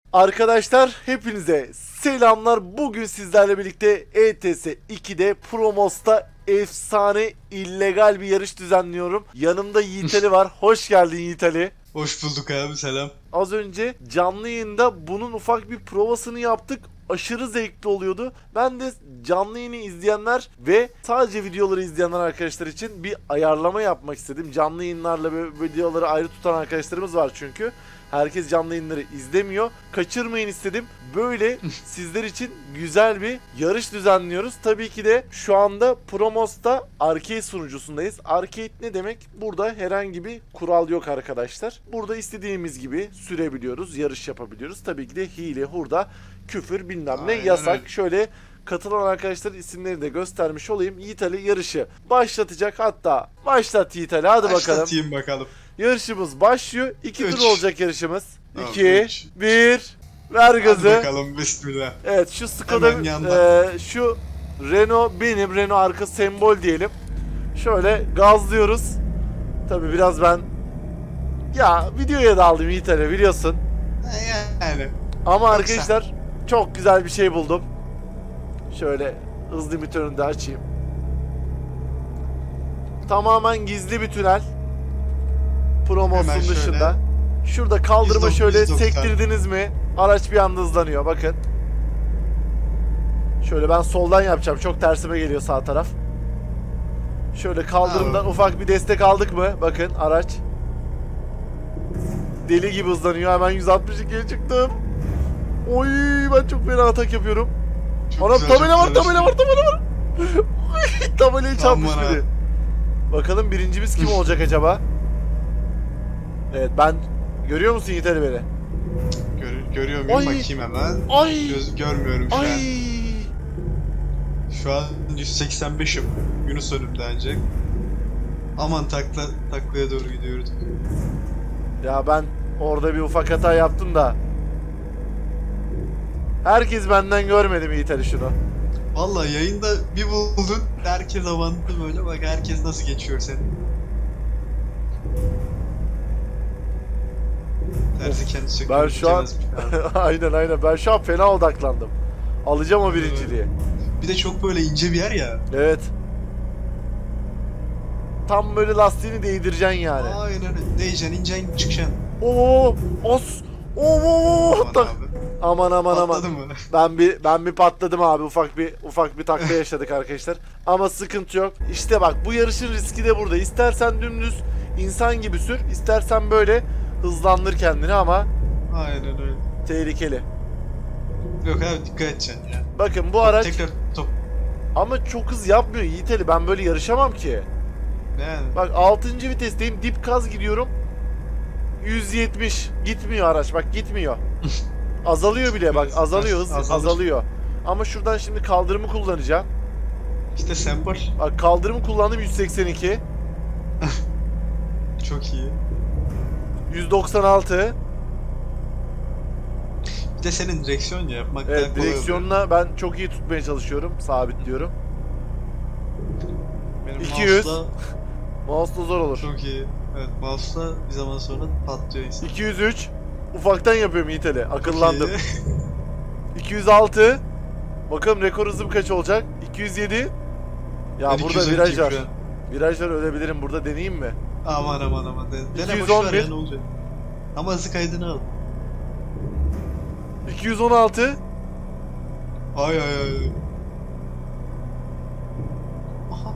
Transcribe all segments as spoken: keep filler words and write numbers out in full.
Arkadaşlar hepinize selamlar. Bugün sizlerle birlikte E T S iki'de Promos'ta efsane illegal bir yarış düzenliyorum. Yanımda Yiğit Ali var. Hoş geldin Yiğit Ali. Hoş bulduk abi, selam. Az önce canlı yayında bunun ufak bir provasını yaptık. Aşırı zevkli oluyordu. Ben de canlı yayını izleyenler ve sadece videoları izleyenler arkadaşlar için bir ayarlama yapmak istedim. Canlı yayınlarla böyle videoları ayrı tutan arkadaşlarımız var çünkü. Herkes canlı yayınları izlemiyor. Kaçırmayın istedim. Böyle sizler için güzel bir yarış düzenliyoruz. Tabii ki de şu anda Promos'ta arcade sunucusundayız. Arcade ne demek? Burada herhangi bir kural yok arkadaşlar. Burada istediğimiz gibi sürebiliyoruz, yarış yapabiliyoruz. Tabii ki de hile, hurda, küfür bilmem ne Aynen yasak. öyle. Şöyle katılan arkadaşların isimlerini de göstermiş olayım. Yiğit Ali yarışı başlatacak. Hatta başlat Yiğit Ali, hadi bakalım. Başlatayım bakalım. Yarışımız başlıyor. İki Üç. tur olacak yarışımız. Tamam, İki, üç. bir, ver gazı. Hadi bakalım, bismillah. Evet, şu Skoda, Hemen yanda. e, şu Renault benim, Renault arka sembol diyelim. Şöyle gazlıyoruz. Tabi biraz ben ya videoya daldım Yiğit Ali, biliyorsun. Yani. Ama Yoksa. arkadaşlar çok güzel bir şey buldum. Şöyle hız limitörünü de açayım. Tamamen gizli bir tünel. Promos'un Hemen şöyle. dışında. Şurada kaldırma yüz doksan, şöyle yüz doksan. sektirdiniz mi? Araç bir anda hızlanıyor, bakın. Şöyle ben soldan yapacağım. Çok tersime geliyor sağ taraf. Şöyle kaldırımdan Aa. ufak bir destek aldık mı? Bakın araç deli gibi hızlanıyor. Hemen yüz altmış ikiye çıktım. Oy, ben çok fena atak yapıyorum. Çok Anam, güzel, tabela çok var, güzel. tabela var, tabela var. Oy, tabelayı çarpmış Aman biri. ha. Bakalım birincimiz kim olacak acaba? Evet, ben görüyor musun Yiğit Ali beni? Gör, görüyor muyum? Ay. Bakayım hemen. Ay. Göz, görmüyorum şu Ay. an. Şu an yüz seksen beşim. Yunus önümde ancak. Aman takla, taklaya doğru gidiyoruz. Ya ben orada bir ufak hata yaptım da. Herkes benden görmedi mi Yiğit Ali şunu? Vallahi yayında bir buldun, herkes avandı böyle, bak herkes nasıl geçiyor seni. Terzi kendi söküyor. Ben şu an aynen aynen ben şu an fena odaklandım. Alacağım o birinciliği. Bir de çok böyle ince bir yer ya. Evet. Tam böyle lastiğini değdireceksin yani. Aynen öyle. Değeceksin, incen çıkacaksın. Oo, os. Oo, Aman tak. abi. Aman aman aman. Patladı mı? Ben bir ben bir patladım abi, ufak bir ufak bir takla yaşadık arkadaşlar. Ama sıkıntı yok. İşte bak, bu yarışın riski de burada. İstersen dümdüz insan gibi sür, istersen böyle hızlandır kendini ama Aynen öyle. tehlikeli. Yok abi, dikkat edeceksin ya. Bakın bu araç Tekrar top. ama çok hız yapmıyor Yiğit Ali. Ben böyle yarışamam ki. Yani. Bak altıncı vitesteyim, dip gaz gidiyorum. yüz yetmiş gitmiyor araç, bak gitmiyor. Azalıyor bile, bak azalıyor, hız Azalır. azalıyor. Ama şuradan şimdi kaldırımı kullanacağım. İşte sembol. Bak kaldırımı kullandım, yüz seksen iki. Çok iyi. yüz doksan altı. Bir de senin direksiyon yapmak Evet, daha kolay direksiyonla ben çok iyi tutmaya çalışıyorum. Sabitliyorum. oluyor. Benim iki yüz. mouse'la Mouse'la zor olur. çok iyi. Evet, mouse'la bir zaman sonra patlıyor insan. iki yüz üç. Ufaktan yapıyorum Yiğit Ali. Akıllandım. Çok iyi. iki yüz altı. Bakalım rekor hızım kaç olacak? iki yüz yedi. Ya Ben burada iki yüz on iki viraj var. şu an. Viraj var, ölebilirim burada, deneyeyim mi? Aman aman aman. Dene, iki dene yüz boş on ver bir. ya, ne olacak? Ama hızı kaydını al. iki yüz on altı. Ay ay ay. Aha.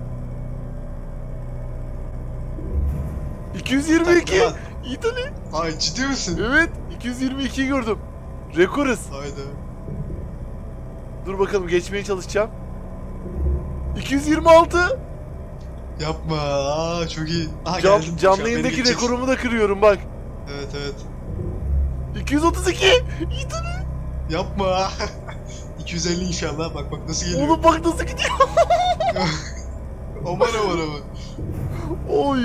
iki yüz yirmi iki. Takla lan. Yiğit Ali. Ay, ciddi misin? Evet, iki yüz yirmi iki gördüm. Rekor hız. Haydi. Dur bakalım, geçmeye çalışacağım. iki yüz yirmi altı. Yapma. Aa, çok iyi. Aha, Can, geldim. Şu canlı an beni yayındaki geçecek. rekorumu da kırıyorum bak. Evet evet. iki yüz otuz iki. Yiğit Ali. Yapma. iki yüz elli inşallah. Bak bak nasıl geliyor. Oğlum bak nasıl gidiyor. Aman aman aman. Oy.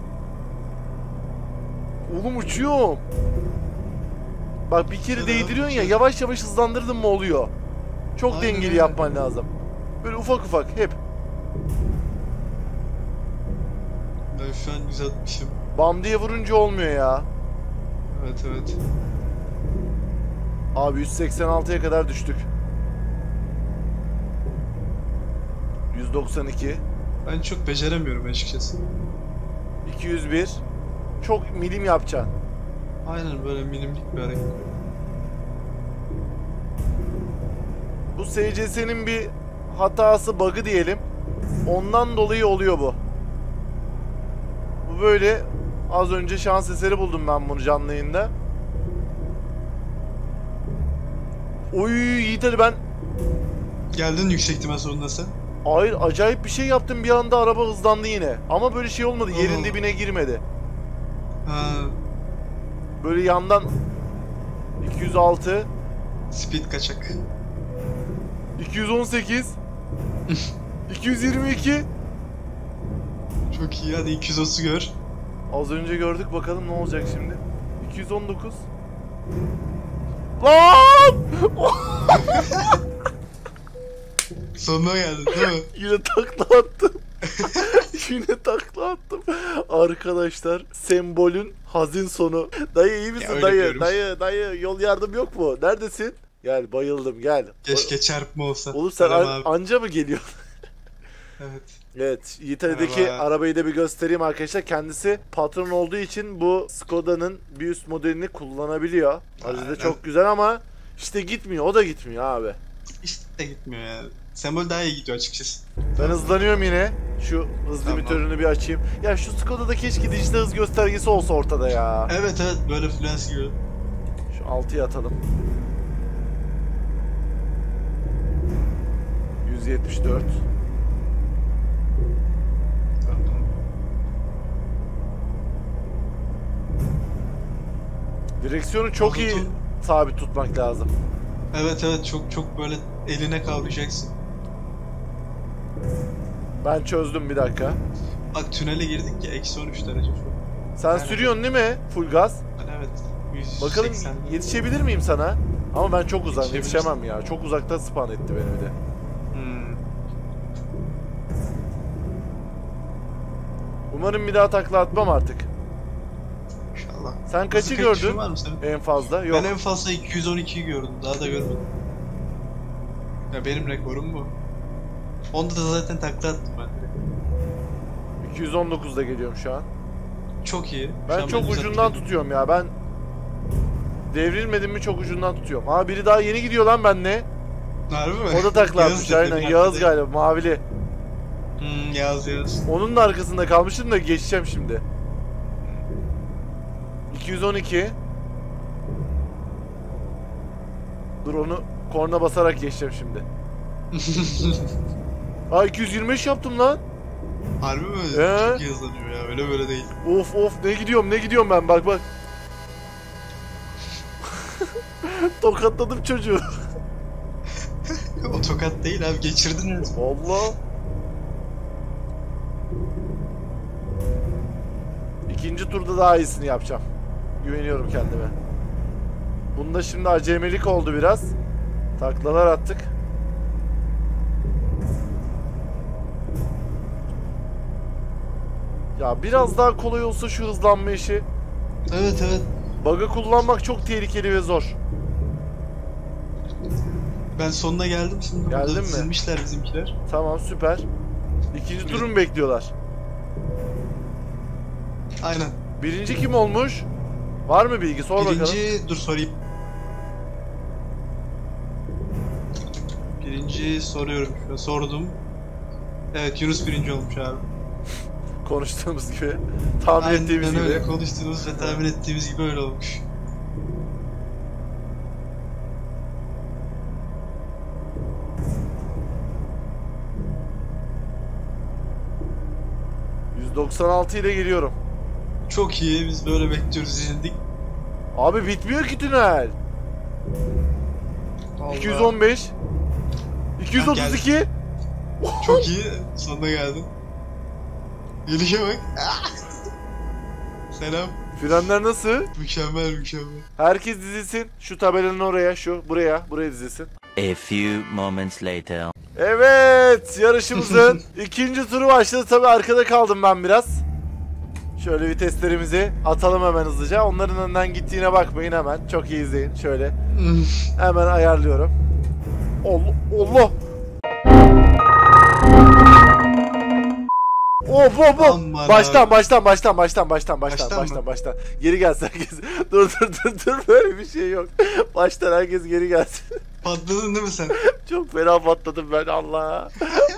Oğlum uçuyorum. Bak bir kere Şöyle değdiriyorsun ya, uçuyor. yavaş yavaş hızlandırdın mı oluyor. Çok Aynen dengeli öyle. yapman lazım. Böyle ufak ufak hep. Ben şu an yüz altmışım. Bam diye vurunca olmuyor ya. Evet evet. Abi yüz seksen altıya kadar düştük. yüz doksan iki. Ben çok beceremiyorum açıkçası. iki yüz bir. Çok milim yapacaksın. Aynen böyle minimlik bir hareket. Bu S C S'nin bir hatası, bug'ı diyelim. Ondan dolayı oluyor bu. Bu böyle, az önce şans eseri buldum ben bunu canlı yayında. Oy Yiğit Ali, ben Geldin yüksek ihtimal sonunda sen. hayır acayip bir şey yaptım, bir anda araba hızlandı yine. Ama böyle şey olmadı, yerin Oo. dibine girmedi. Ha, Böyle yandan iki yüz altı, speed kaçak. iki yüz on sekiz, iki yüz yirmi iki. Çok iyi, hadi iki yüz otuz gör. Az önce gördük, bakalım ne olacak şimdi. iki yüz on dokuz. Lan! Sonuna geldin değil mi? Yine takla attım. Yine takla attım. Arkadaşlar, sembolün hazin sonu. Dayı iyi misin öyle dayı? diyorum. Dayı, dayı yol yardım yok mu? Neredesin? Gel, bayıldım, gel. Keşke çarpma olsa. Oğlum sen Merhaba an- abi. anca mı geliyorsun? Evet. Evet, Yiğitali'deki Merhaba. arabayı da bir göstereyim arkadaşlar. Kendisi patron olduğu için bu Skoda'nın bir üst modelini kullanabiliyor. Aracı da Aynen. çok güzel ama işte gitmiyor. O da gitmiyor abi. İşte gitmiyor ya. Sembol daha iyi gidiyor açıkçası. Ben hızlanıyorum yine. Şu hız Tamam. limitörünü bir açayım. Ya şu Skoda'da keşke dijital hız göstergesi olsa ortada ya. Evet evet, böyle fluence gibi. Şu altıya atalım. yüz yetmiş dört. Direksiyonu çok iyi Mazotun- sabit tutmak lazım. Evet evet, çok çok böyle eline kavrayacaksın. Ben çözdüm, bir dakika. Bak tünele girdik ya, eksi on üç derece şu an. Sen Yani- sürüyorsun değil mi? Full gaz. Ben evet. yüz Bakalım seksen. yetişebilir miyim sana? Ama ben çok uzak, Yetişebilirsin. yetişemem ya. Çok uzakta spawn etti beni bir de. Hmm. Umarım bir daha takla atmam artık. İnşallah. Sen kaçı Hızlı gördün kaçışın var mı senin? en fazla? Yok. Ben en fazla iki yüz on ikiyi gördüm. Daha da görmedim. Ya benim rekorum bu. Onda da zaten takla attım ben direkt. iki yüz on dokuzda geliyorum şu an. Çok iyi. Şu Ben an çok ben ucundan düzelttim. tutuyorum ya. Ben devrilmedim mi çok ucundan tutuyorum. Aa, biri daha yeni gidiyor lan benimle. Harbi mi? O da takla Yağız atmış da aynen. benim Yağız arkadayım. galiba, mavili. Hmm, Yağız Yağız. Onun da arkasında kalmıştım da geçeceğim şimdi. iki yüz on iki. Dur, onu korna basarak geçeceğim şimdi. Aa, iki yüz yirmi beş yaptım lan. Harbi mi? Ee? Çok iyi hızlanıyor ya. Öyle böyle değil. Of of, ne gidiyorum ne gidiyorum ben, bak bak. Tokatladım çocuğu. O tokat değil abi. Geçirdin resmen. Allah. İkinci turda daha iyisini yapacağım. Güveniyorum kendime. Bunda şimdi acemilik oldu biraz. Taklalar attık. Ya biraz daha kolay olsa şu hızlanma işi. Evet evet. Bug'ı kullanmak çok tehlikeli ve zor. Ben sonuna geldim şimdi. Geldin Burada mi? dizilmişler bizimkiler. Tamam, süper. İkinci turu mu bekliyorlar? Aynen. Birinci kim olmuş? Var mı bilgi? Sor bakalım. Birinci, dur sorayım. Birinci soruyorum şu an. Sordum. Evet, Yunus birinci olmuş abi. Konuştuğumuz gibi. Tahmin Aynen ettiğimiz gibi. öyle, konuştuğumuz ve tahmin ettiğimiz gibi öyle olmuş. yüz doksan altı ile geliyorum. Çok iyi, biz böyle bekliyoruz, yenildik. Abi bitmiyor ki tünel. Allah. iki yüz on beş. iki yüz otuz iki. Çok iyi, sonuna geldin. Gelişe bak. Selam. Frenler nasıl? Mükemmel mükemmel. Herkes dizilsin. Şu tabelanın oraya, şu buraya, buraya dizilsin. A few moments later. Evet, yarışımızın ikinci turu başladı. Tabii arkada kaldım ben biraz. Şöyle viteslerimizi atalım hemen hızlıca. Onların önden gittiğine bakmayın hemen. Çok iyi izleyin. Şöyle. Hemen ayarlıyorum. Allah! Allah! Hop hop hop! Aman Baştan abi. baştan baştan baştan baştan baştan Baştan baştan mı? baştan. Geri gelsin herkes. Dur dur dur dur, böyle bir şey yok. Baştan herkes geri gelsin. Patladın değil mi sen? Çok fena patladım ben, Allah.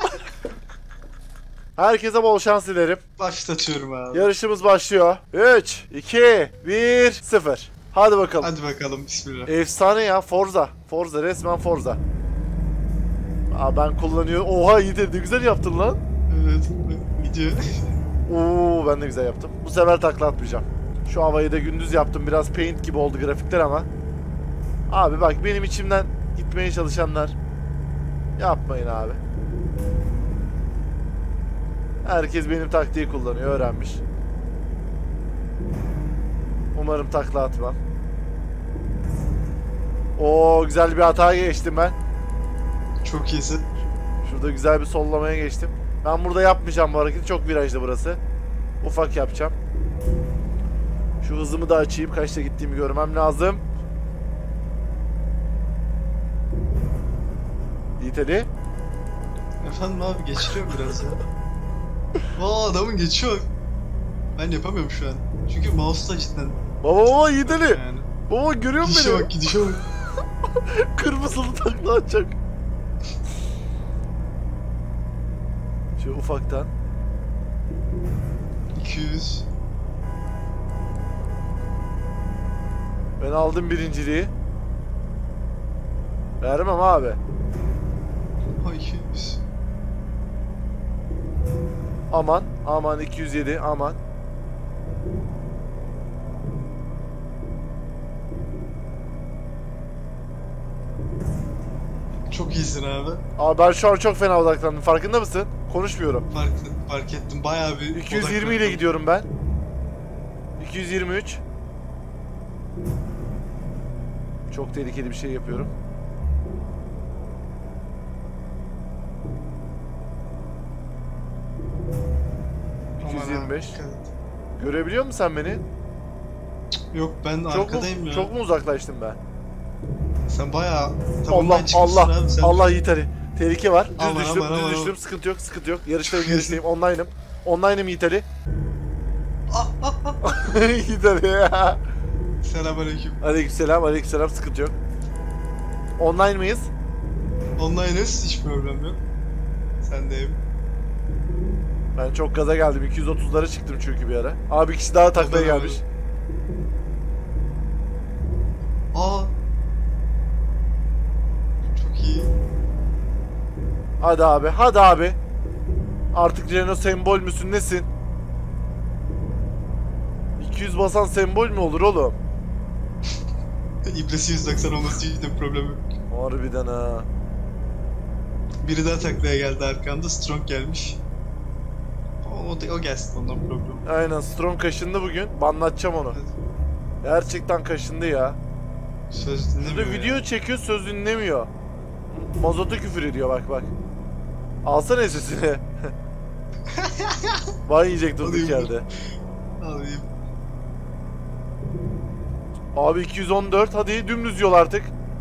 Herkese bol şans dilerim. Başlatıyorum abi. Yarışımız başlıyor. üç, iki, bir, sıfır. Hadi bakalım. Hadi bakalım, bismillah. Efsane ya, Forza. Forza, resmen Forza. Aa, ben kullanıyorum. Oha, iyi de ne güzel yaptın lan. Evet, gidiyor. Oo, ben de güzel yaptım. Bu sefer takla atmayacağım. Şu havayı da gündüz yaptım. Biraz paint gibi oldu grafikler ama. Abi bak, benim içimden gitmeye çalışanlar yapmayın abi. Herkes benim taktiği kullanıyor, öğrenmiş. Umarım takla atmam. Oo, güzel bir hata geçtim ben. Çok iyisin. Şurada güzel bir sollamaya geçtim. Ben burada yapmayacağım bu hareketi. Çok virajlı burası. Ufak yapacağım. Şu hızımı da açayım. Kaçta gittiğimi görmem lazım. Yiğit Ali. Efendim abi, geçiriyorum biraz ya. Vaa, adamın geçiyor. Ben yapamıyorum şu an. Çünkü mouse'da cidden. Baba baba Yiğit Ali. Yani. Baba görüyor musun Gidişe beni? bak, gidişe bak. Kırmızılı takla atacak. Şu ufaktan. iki yüz. Ben aldım birinciliği. Vermem abi. Ha, iki yüz. Aman. Aman iki yüz yedi. Aman. Çok iyisin abi. Abi ben şu an çok fena odaklandım. Farkında mısın? Konuşmuyorum. Fark, fark ettim. Bayağı bir iki yüz yirmi ile odaklandım. gidiyorum ben. iki yüz yirmi üç. Çok tehlikeli bir şey yapıyorum. Aman iki yüz yirmi beş. abi, dikkat et. Görebiliyor musun sen beni? Yok, ben Çok mu, arkadayım ya. çok mu uzaklaştım ben? Sen bayağı Allah tabandan çıkmışsın Allah abi sen. Allah Yiğit Ali. Tehlike var. Düz Aman, düştüm, aman, düz aman, düştüm. aman. Sıkıntı yok, sıkıntı yok. Yarıştayım, yarıştayım. Online'ım. Online'ım Yiğit Ali. Ah, ah, ah. Yiğit Ali ya. Selamünaleyküm. Aleykümselam, aleykümselam. Sıkıntı yok. Online mıyız? Online'ız, hiç problem yok. Sendeyim. Ben çok gaza geldim. iki yüz otuzlara çıktım çünkü bir ara. Abi bir kişi daha taklaya Aferin gelmiş. Aa. Çok iyi. Hadi abi, hadi abi. Artık Renault sembol müsün, nesin? iki yüz basan sembol mü olur oğlum? İbresi yüz doksan olması hiç de problem yok. Harbiden ha. Biri daha taklaya geldi arkamda. Strong gelmiş. O, o, o gelsin, ondan problem. Aynen, Strong kaşındı bugün. Banlatacağım onu. Gerçekten kaşındı ya. Söz dinlemiyor. Şurada video çekiyor, söz dinlemiyor. Mazota küfür ediyor, bak bak. Alsana sesini. Ban yiyecek durduk Alayım. yerde. Alayım. Abi iki yüz on dört, hadi dümdüz yol artık.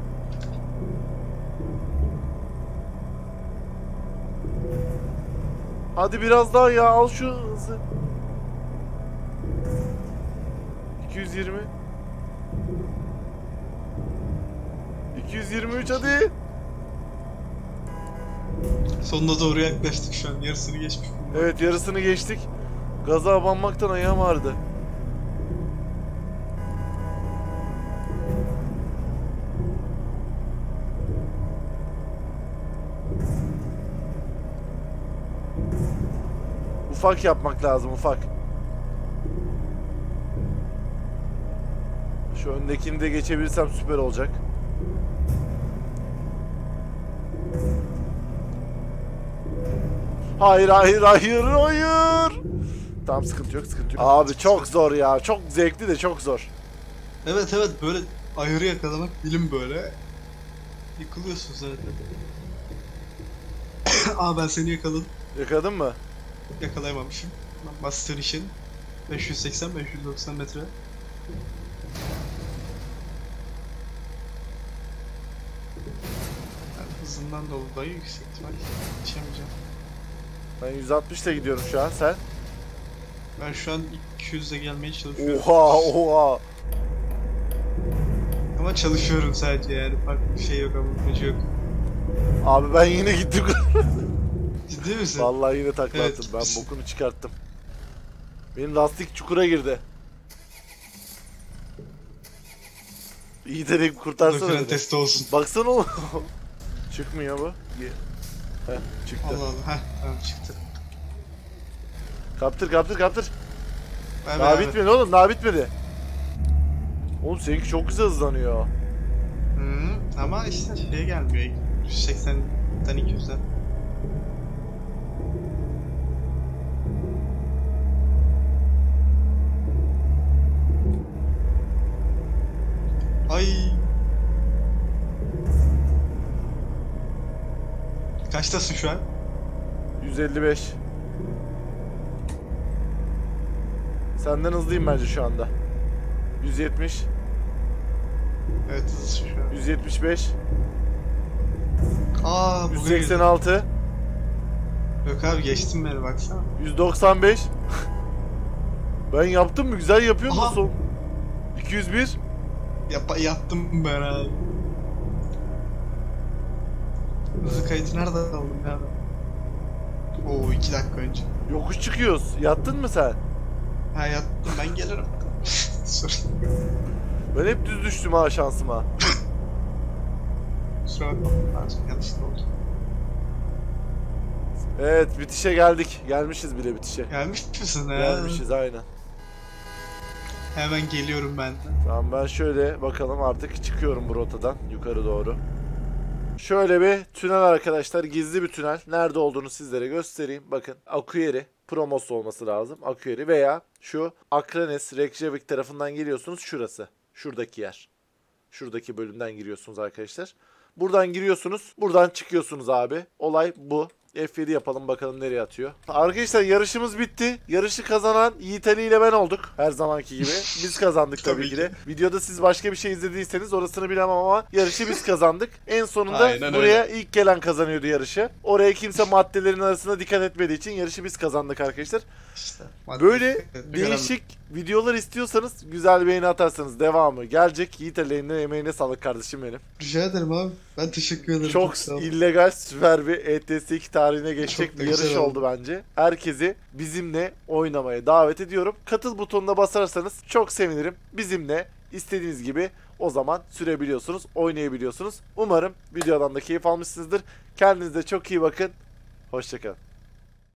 Hadi biraz daha ya, al şu hızı. iki yüz yirmi. iki yüz yirmi üç, hadi. Sonuna doğru yaklaştık şu an. Yarısını geçmiş. Evet, yarısını geçtik. Gaza abanmaktan ayağım ağrıdı. Ufak yapmak lazım, ufak. Şu öndekini de geçebilirsem süper olacak. Hayır hayır hayır hayır. Tamam, sıkıntı yok, sıkıntı yok. Abi çok zor ya. Çok zevkli de çok zor. Evet evet, böyle ayarı yakalamak bilim böyle. Yıkılıyorsun zaten. Aa, ben seni yakaladım. Yakaladın mı? Yakalayamamışım. Master için. beş yüz seksen beş yüz doksan metre. Ben hızından dolayı yüksek ihtimal yetişemeyeceğim. Ben yüz altmış ile gidiyorum şu an, sen? Ben şu an iki yüze gelmeye çalışıyorum. Oha oha. Ama çalışıyorum sadece, yani farklı bir şey yok, avantajı yok. Abi ben yine gittim. Ciddi misin? Vallahi yine takla Evet. attım. Ben bokunu çıkarttım. Benim lastik çukura girdi. İyi dedim, kurtarsana Fren beni. testi olsun. Baksana oğlum. Çıkmıyor bu. Ye- Heh, çıktı. Allah Allah. Heh, tamam çıktı. Kaptır kaptır kaptır. Ver, Daha ver, ver. bitmedi oğlum, daha bitmedi. Oğlum seninki çok güzel hızlanıyor. Hı, ama işte şeye gelmiyor. yüz seksenden iki yüzden. Ay. Kaçtasın şu an? yüz elli beş. Senden hızlıyım bence şu anda. yüz yetmiş, Evet, hızlısın şu an. yüz yetmiş beş, Aa, yüz bugün seksen altı, Yok abi, geçtin beni, baksana. yüz doksan beş. Ben yaptım mı? Güzel yapıyor Aha. musun? iki yüz bir. Yap yattım ben abi. Hızlı kayıtı nerede aldım ya ben? Oo, iki dakika önce. Yokuş çıkıyoruz. Yattın mı sen? Ha, yattım, ben gelirim. Sorry. Ben hep düz düştüm ha şansıma. Kusura bakma. Pardon, yanlışlıkla oldu. Evet, bitişe geldik. Gelmişiz bile bitişe. Gelmiş misin ya? Gelmişiz aynen. Hemen geliyorum ben de. Tamam, ben şöyle bakalım, artık çıkıyorum bu rotadan yukarı doğru. Şöyle bir tünel arkadaşlar, gizli bir tünel. Nerede olduğunu sizlere göstereyim. Bakın, Akuyeri Promos olması lazım. Akuyeri veya şu Akranes Reykjavik tarafından geliyorsunuz, şurası. Şuradaki yer. Şuradaki bölümden giriyorsunuz arkadaşlar. Buradan giriyorsunuz, buradan çıkıyorsunuz abi. Olay bu. F yedi yapalım bakalım nereye atıyor. Arkadaşlar yarışımız bitti. Yarışı kazanan Yiğit Ali ile ben olduk. Her zamanki gibi. Biz kazandık tabii, Tabii ki de. Videoda siz başka bir şey izlediyseniz orasını bilemem ama yarışı biz kazandık. En sonunda Aynen buraya öyle. ilk gelen kazanıyordu yarışı. Oraya kimse maddelerin arasına dikkat etmediği için yarışı biz kazandık arkadaşlar. İşte. Böyle Madde- değişik videolar istiyorsanız güzel beğeni atarsanız devamı gelecek. Yiğit Ali'nin emeğine sağlık kardeşim benim. Rica ederim abi. Ben teşekkür ederim. Çok sağ ol. illegal, süper bir E T S iki tarihine geçecek Çok da bir yarış güzel oldu oldu. bence. Herkesi bizimle oynamaya davet ediyorum. Katıl butonuna basarsanız çok sevinirim. Bizimle istediğiniz gibi o zaman sürebiliyorsunuz, oynayabiliyorsunuz. Umarım videodan da keyif almışsınızdır. Kendinize çok iyi bakın. Hoşçakalın.